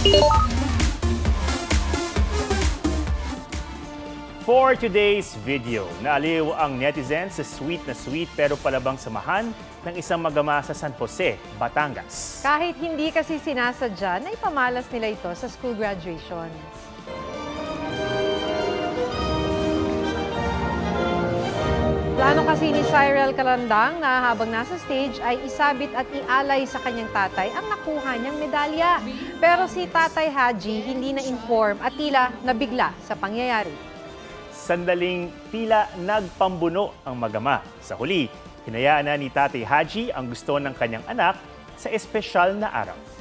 For today's video, naaliw ang netizens sa sweet pero palabang samahan ng isang magama sa San Jose, Batangas. Kahit hindi kasi sinasadya, naipamalas nila ito sa school graduation. Plano kasi ni Cyril Calandang na habang nasa stage ay isabit at ialay sa kanyang tatay ang nakuha niyang medalya. Pero si Tatay Haji hindi na-inform at tila nabigla sa pangyayari. Sandaling tila nagpambuno ang magama. Sa huli, hinayaan na ni Tatay Haji ang gusto ng kanyang anak sa espesyal na araw.